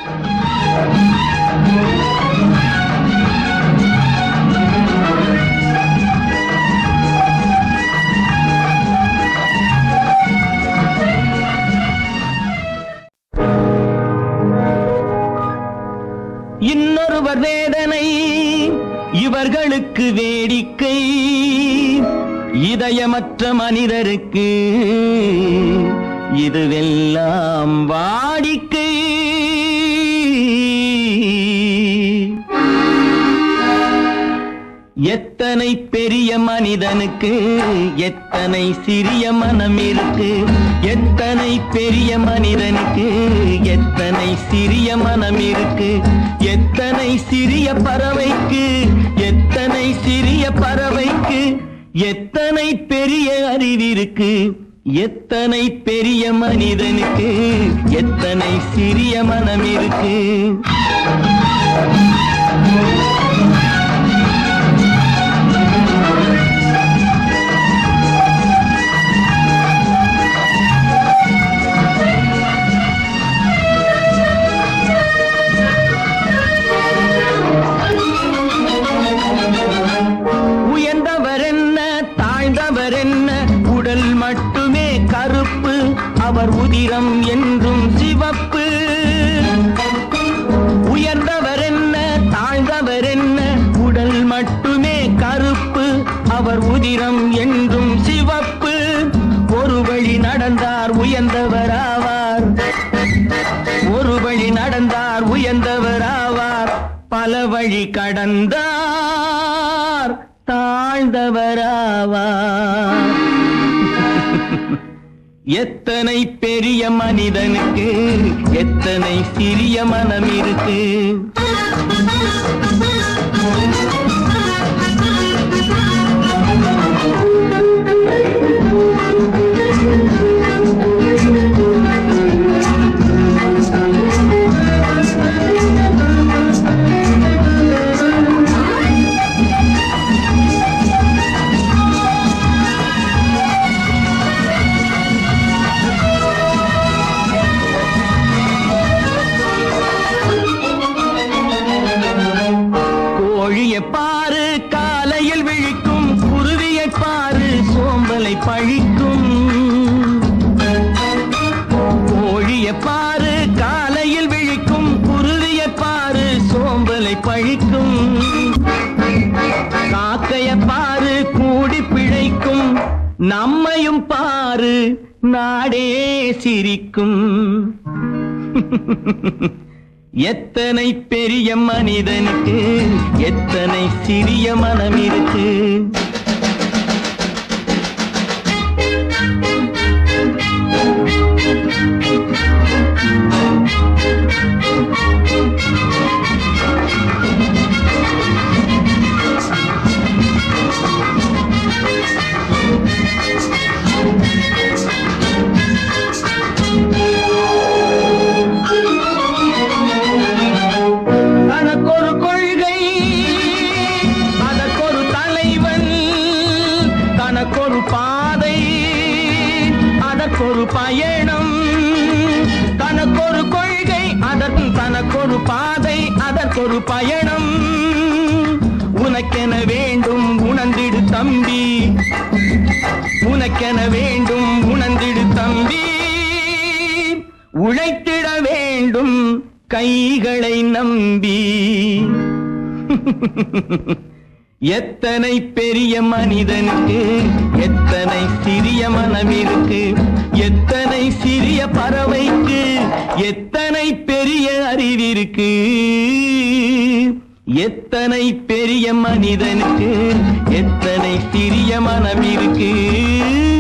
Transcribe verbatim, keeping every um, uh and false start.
இன்னொருவர் வேதனை இவர்களுக்கு வேடிக்கை, இதயமற்ற மனிதருக்கு இதுவெல்லாம் வாடிக்கை. எத்தனை பெரிய மனிதனுக்கு எத்தனை சிறிய மனம் இருக்கு, எத்தனை பெரிய மனிதனுக்கு எத்தனை சிறிய மனம் இருக்கு, எத்தனை சிறிய பறவைக்கு எத்தனை சிறிய பறவைக்கு எத்தனை பெரிய அறிவிருக்கு, எத்தனை பெரிய மனிதனுக்கு எத்தனை சிறிய மனம் இருக்கு. உடல் மட்டுமே கருப்பு, அவர் உதிரம் என்றும் சிவப்பு. உயர்ந்தவர் என்ன தாழ்ந்தவர் என்ன, உடல் மட்டுமே கருப்பு, அவர் உதிரம் என்றும் சிவப்பு. ஒரு வழி நடந்தார் உயர்ந்தவராவார், ஒரு வழி நடந்தார் உயர்ந்தவராவார், பல வழி கடந்தார் தாழ்ந்தவராவார். எத்தனை பெரிய மனிதனுக்கு எத்தனை சிறிய மனம் இருக்கு. பாரு காலையில் விழிக்கும் குருவியை பாரு சோம்பலை பழிக்கும். கோழியை பாரு காலையில் விழிக்கும் குருவியை பாரு சோம்பலை பழிக்கும். காக்கையை பாரு கூடி பிழைக்கும், நம்மையும் பாரு நாடே சிரிக்கும். எத்தனை பெரிய மனிதனுக்கு எத்தனை சிறிய மனம் இருக்கு. தனக்கொரு பாதை அதற்கொரு பயணம், தனக்கொரு கொள்கை அதற்கு தனக்கொரு பாதை அதற்கொரு பயணம். உனக்கென வேண்டும் உணர்ந்திடு தம்பி, உனக்கென வேண்டும் உணர்ந்திடு தம்பி. உழைத்திட வேண்டும் கைகளை நம்பி. எத்தனை பெரிய மனிதனுக்கு எத்தனை சிறிய மனம் இருக்கு, எத்தனை சிறிய பறவைக்கு எத்தனை பெரிய அறிவிருக்கு, எத்தனை பெரிய மனிதனுக்கு எத்தனை சிறிய மனம் இருக்கு.